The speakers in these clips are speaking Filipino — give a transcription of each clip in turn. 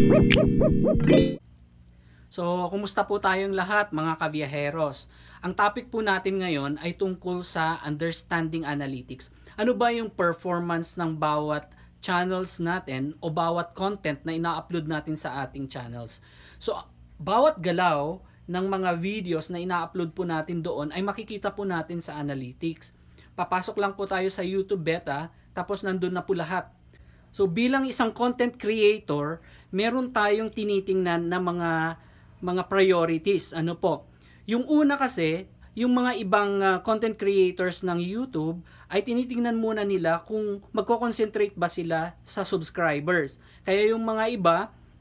So, kumusta po tayong lahat mga kabiyaheros? Ang topic po natin ngayon ay tungkol sa understanding analytics. Ano ba yung performance ng bawat channels natin o bawat content na ina-upload natin sa ating channels? So, bawat galaw ng mga videos na ina-upload po natin doon ay makikita po natin sa analytics. Papasok lang po tayo sa YouTube beta, tapos nandun na po lahat. So bilang isang content creator, meron tayong tinitingnan na mga priorities. Ano po? Yung una kasi, yung mga ibang content creators ng YouTube ay tinitingnan muna nila kung magko-concentrate ba sila sa subscribers. Kaya yung mga iba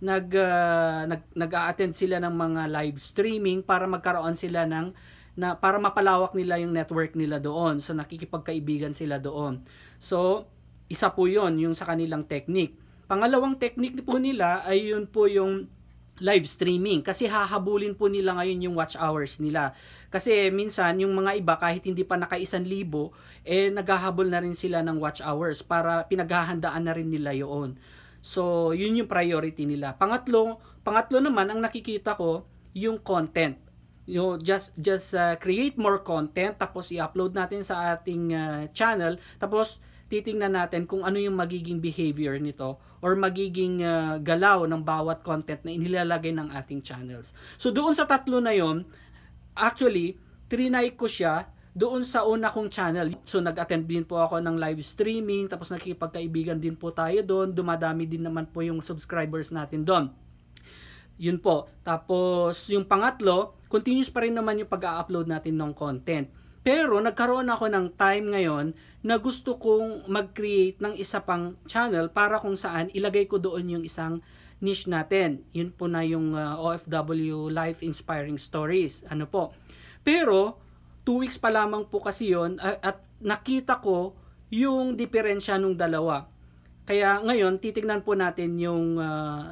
nag-a-attend sila ng mga live streaming para magkaroon sila para mapalawak nila yung network nila doon. So nakikipagkaibigan sila doon. So isa po yon yung sa kanilang technique. Pangalawang technique po nila ay yun po yung live streaming. Kasi hahabulin po nila ngayon yung watch hours nila. Kasi minsan yung mga iba kahit hindi pa naka-1,000, naghahabol na rin sila ng watch hours para pinaghahandaan na rin nila yun. So yun yung priority nila. Pangatlo naman ang nakikita ko yung content. Just create more content, tapos i-upload natin sa ating channel, tapos titingnan natin kung ano yung magiging behavior nito or magiging galaw ng bawat content na inilalagay ng ating channels. So doon sa tatlo na yon, actually trinay ko siya doon sa una kong channel. So nag-attend din po ako ng live streaming, tapos nakikipagkaibigan din po tayo doon, dumadami din naman po yung subscribers natin doon. Yun po. Tapos yung pangatlo, continuous pa rin naman yung pag-a-upload natin ng content. Pero nagkaroon ako ng time ngayon na gusto kong mag-create ng isa pang channel para kung saan ilagay ko doon yung isang niche natin. Yun po na yung OFW Life Inspiring Stories. Ano po. Pero 2 weeks pa lamang po kasi yun at nakita ko yung diferensya nung dalawa. Kaya ngayon titignan po natin yung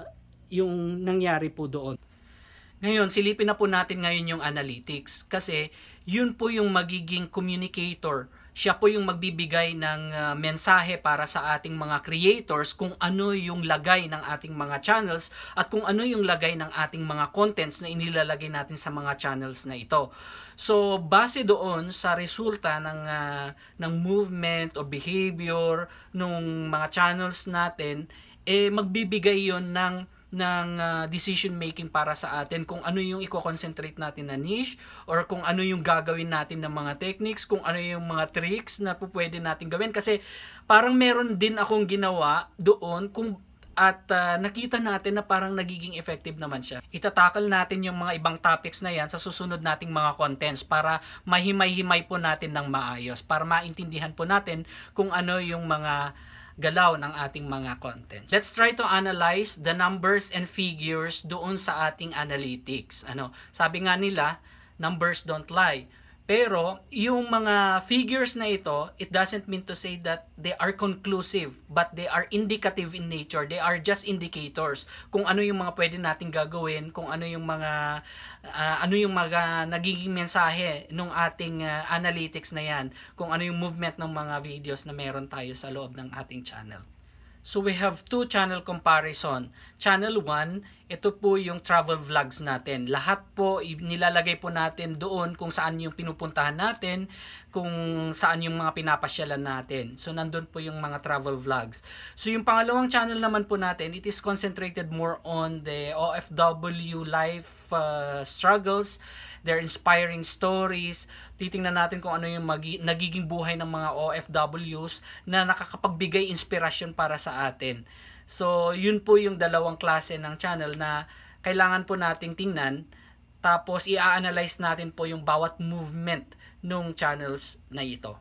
nangyari po doon. Ngayon, silipin na po natin ngayon yung analytics kasi yun po yung magiging communicator. Siya po yung magbibigay ng mensahe para sa ating mga creators kung ano yung lagay ng ating mga channels at kung ano yung lagay ng ating mga contents na inilalagay natin sa mga channels na ito. So, base doon sa resulta ng movement o behavior ng mga channels natin, magbibigay yon ng decision making para sa atin kung ano yung i-concentrate natin na niche or kung ano yung gagawin natin ng mga techniques, kung ano yung mga tricks na pwede natin gawin. Kasi parang meron din akong ginawa doon at nakita natin na parang nagiging effective naman siya. Itatakal natin yung mga ibang topics na yan sa susunod nating mga contents para mahimay-himay po natin ng maayos, para maintindihan po natin kung ano yung mga galaw ng ating mga contents. Let's try to analyze the numbers and figures doon sa ating analytics. Sabi nga nila, numbers don't lie. Pero yung mga figures na ito, it doesn't mean to say that they are conclusive, but they are indicative in nature. They are just indicators kung ano yung mga pwede nating gagawin, kung ano yung mga nagiging mensahe ng ating analytics na yan, kung ano yung movement ng mga videos na meron tayo sa loob ng ating channel. So we have 2 channel comparison. Channel 1, ito po yung travel vlogs natin. Lahat po nilalagay po natin doon kung saan yung pinupuntahan natin, kung saan yung mga pinapasyalan natin. So nandun po yung mga travel vlogs. So yung pangalawang channel naman po natin, it is concentrated more on the OFW life struggles, their inspiring stories. Titingnan natin kung ano yung nagiging buhay ng mga OFWs na nakakapagbigay inspirasyon para sa atin. So, yun po yung dalawang klase ng channel na kailangan po nating tingnan. Tapos, i-analyze natin po yung bawat movement ng channels na ito.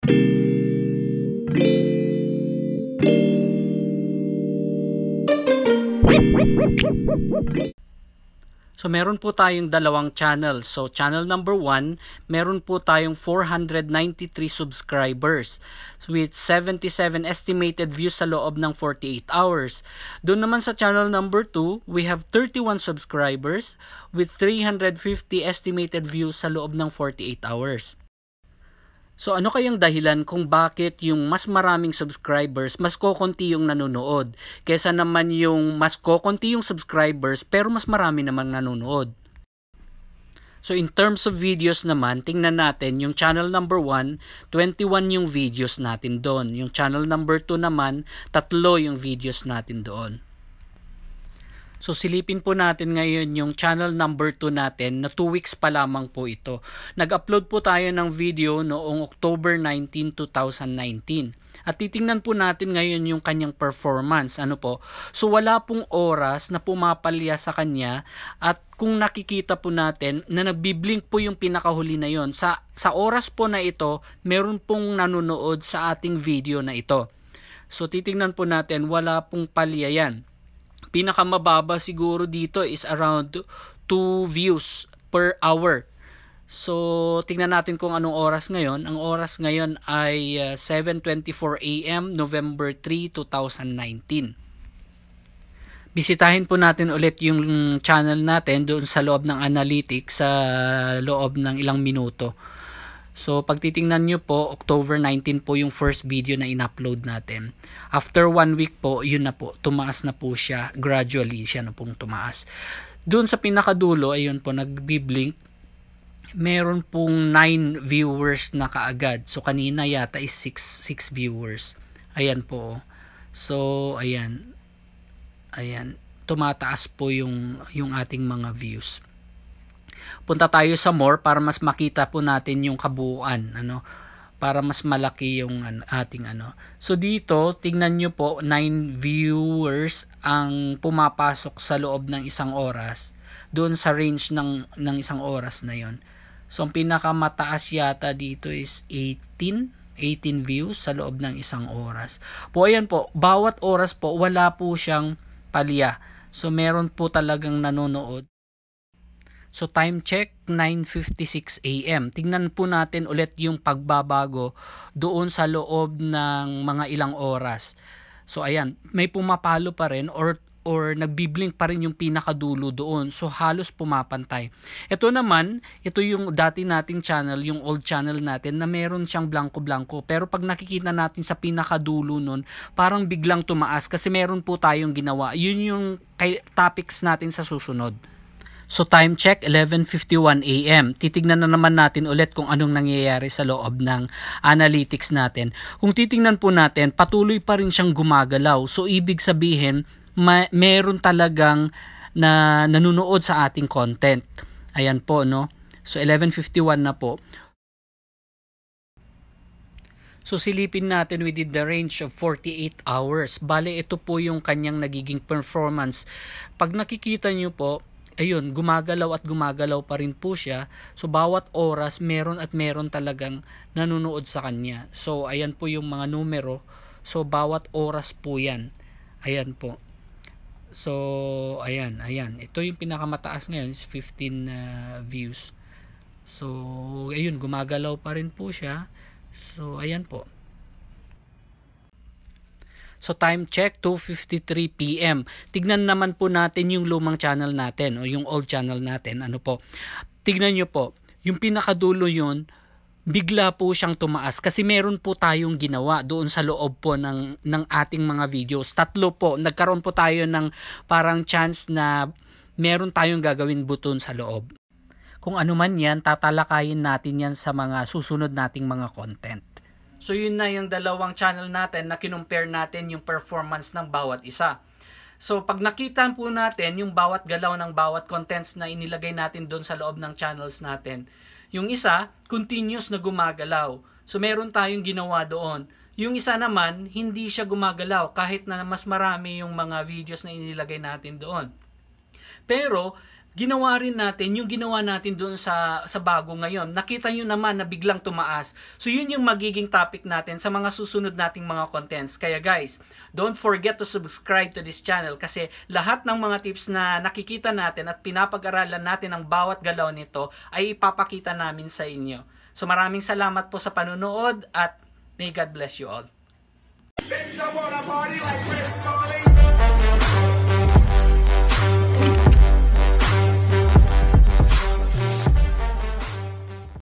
So, meron po tayong dalawang channel. So, channel number 1, meron po tayong 493 subscribers with 77 estimated views sa loob ng 48 hours. Doon naman sa channel number 2, we have 31 subscribers with 350 estimated views sa loob ng 48 hours. So ano kayang dahilan kung bakit yung mas maraming subscribers, mas kokonti yung nanonood, kesa naman yung mas kokonti yung subscribers pero mas marami namang nanonood? So in terms of videos naman, tingnan natin yung channel number 1, 21 yung videos natin doon. Yung channel number 2 naman, 3 yung videos natin doon. So silipin po natin ngayon yung channel number 2 natin na 2 weeks pa lamang po ito. Nag-upload po tayo ng video noong October 19, 2019. At titingnan po natin ngayon yung kanyang performance. Ano po? So wala pong oras na pumapalya sa kanya, at kung nakikita po natin na nagbiblink po yung pinakahuli na yon. Sa oras po na ito, meron pong nanonood sa ating video na ito. So titingnan po natin, wala pong palya yan. Pinakamababa siguro dito is around 2 views per hour. So, tingnan natin kung anong oras ngayon. Ang oras ngayon ay 7:24 AM, November 3, 2019. Bisitahin po natin ulit yung channel natin doon sa loob ng analytics sa loob ng ilang minuto. So, pag titingnan nyo po, October 19 po yung first video na in-upload natin. After 1 week po, yun na po, tumaas na po siya. Gradually siya na pong tumaas. Doon sa pinakadulo, ayun po, nagbi-blink. Meron pong 9 viewers na kaagad. So, kanina yata is 6 viewers. Ayan po. So, ayan. Ayan. Tumataas po yung ating mga views. Punta tayo sa more para mas makita po natin yung kabuuan, para mas malaki yung ating So dito, tingnan nyo po, 9 viewers ang pumapasok sa loob ng isang oras, doon sa range ng isang oras na yon. So ang pinakamataas yata dito is 18 views sa loob ng isang oras. Po ayan po, bawat oras po wala po siyang palya. So meron po talagang nanonood. So time check, 9:56 AM. Tingnan po natin ulit yung pagbabago doon sa loob ng mga ilang oras. So ayan, may pumapalo pa rin or nagbiblink pa rin yung pinakadulo doon. So halos pumapantay. Ito naman, ito yung dati nating channel, yung old channel natin na meron siyang blanco-blanco. Pero pag nakikita natin sa pinakadulo nun, parang biglang tumaas kasi meron po tayong ginawa. Yun yung topics natin sa susunod. So time check, 11:51 AM. Titignan na naman natin ulit kung anong nangyayari sa loob ng analytics natin. Kung titingnan po natin, patuloy pa rin siyang gumagalaw. So ibig sabihin, meron talagang nanonood sa ating content. Ayan po, no? So 11:51 na po. So silipin natin within the range of 48 hours. Bale, ito po yung kanyang nagiging performance. Pag nakikita nyo po, ayun, gumagalaw at gumagalaw pa rin po siya. So, bawat oras, meron at meron talagang nanonood sa kanya. So, ayan po yung mga numero. So, bawat oras po yan. Ayan po. So, ayan. Ito yung pinakamataas ngayon is 15 views. So, ayun, gumagalaw pa rin po siya. So, ayan po. So time check, 2:53 PM. Tignan naman po natin yung lumang channel natin o yung old channel natin. Ano po? Tignan nyo po, yung pinakadulo yun, bigla po siyang tumaas kasi meron po tayong ginawa doon sa loob po ng ating mga videos. 3 po, nagkaroon po tayo ng parang chance na meron tayong gagawin buton sa loob. Kung ano man yan, tatalakayin natin yan sa mga susunod nating mga content. So yun na yung dalawang channel natin na kinumpare natin yung performance ng bawat isa. So pag nakita po natin yung bawat galaw ng bawat contents na inilagay natin doon sa loob ng channels natin, yung isa, continuous na gumagalaw. So meron tayong ginawa doon. Yung isa naman, hindi siya gumagalaw kahit na mas marami yung mga videos na inilagay natin doon. Pero ginawa rin natin yung ginawa natin doon sa bago ngayon. Nakita nyo naman na biglang tumaas. So yun yung magiging topic natin sa mga susunod nating mga contents. Kaya guys, don't forget to subscribe to this channel kasi lahat ng mga tips na nakikita natin at pinapag-aralan natin ang bawat galaw nito ay ipapakita namin sa inyo. So maraming salamat po sa panunood at may God bless you all.